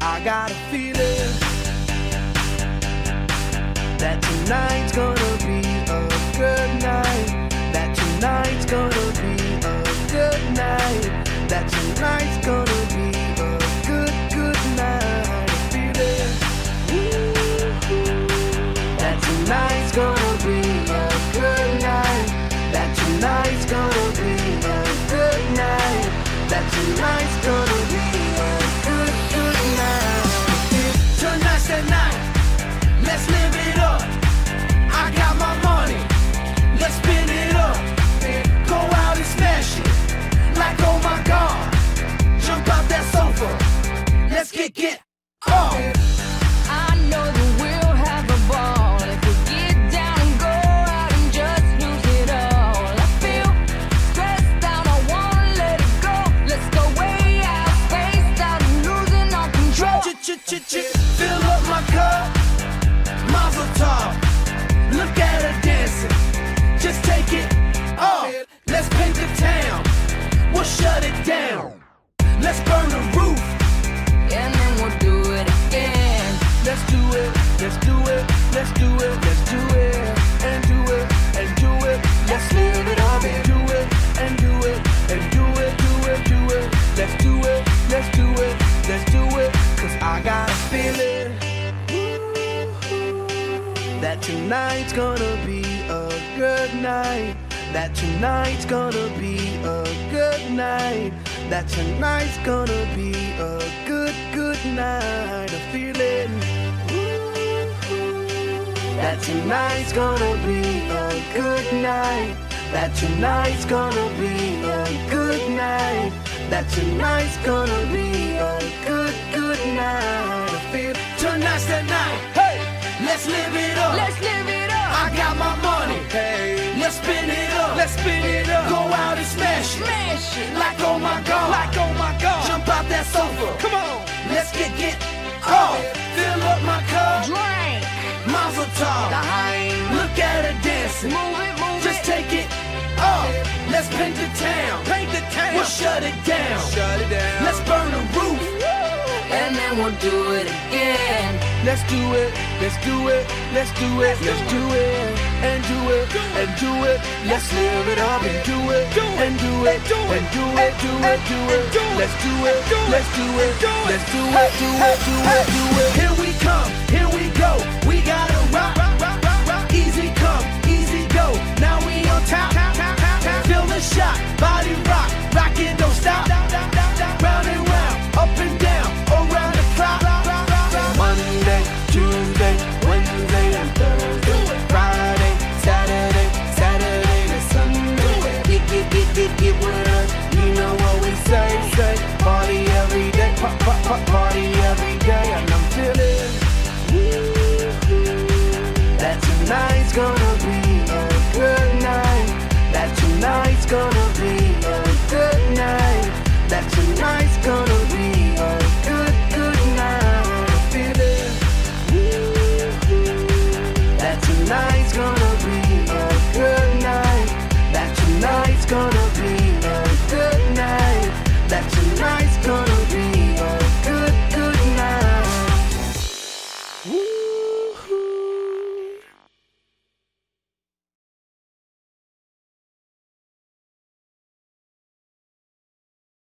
I got a feeling that tonight's gonna be a good night. That tonight's gonna be a good night. That tonight's gonna be a good night. A feeling that tonight's gonna be a good night. That tonight's gonna be a good night. That tonight's gonna be a good night. Tonight's the night. Let's live it up. I got my money. Let's spin it up. Go out and smash it. Like oh my God. Jump out that sofa. Let's get off. I know that we'll have a ball if we get down and go out and just lose it all. I feel stressed out, I wanna let it go. Let's go way out, spaced out, and losing all control. Fill up my cup, Mazel tov. Look at her dancing, just take it off. Let's paint the town, we'll shut it down. Let's burn the roof, And then we'll do it again. let's do it, let's do it, let's do it, let's do it, and do it, and do it. Let's live it up and do it, and do it, and do it, do it, do it. Let's do it, let's do it, let's do it. Cause I got a feeling that tonight's gonna be a good night. That tonight's gonna be a good night. That tonight's gonna be a good night. A feeling that tonight's gonna be a good night. That tonight's gonna be a good night. That tonight's gonna be a good night. I feel tonight's the night. Hey, let's live it up. Let's live it up. I got my money. Hey, let's spin it up. Let's spin it up. Go out and smash it. Smash it. Like oh my God. Like oh my God. Jump out that sofa. Come on. Let's get off. Fill up my cup. Drink. Mazel tov. Time. Look at her dancing. Move it, move Just it. take it off. Let's paint the town. Paint the town. We'll shut it down. Shut it down. Let's burn the roof. And then we'll do it again. Let's do it. Let's do it. Let's do it. Let's do it. And do it. And do it. Let's live it up and do it. And do it. And do it. Do it. Do it. Let's do it. Let's do it. Let's do it. Do it. Do it. Do it. Here we come. Here we go. We gotta rock. Easy come. Easy go. Now we on top. Feel the shot. Body rock. Rock it. Don't stop. Round and round. Up and down. Around the clock. Monday, Tuesday, Wednesday, and Thursday. Friday, Saturday, Saturday to Sunday. Get with us. You know what we say. Party every day. Party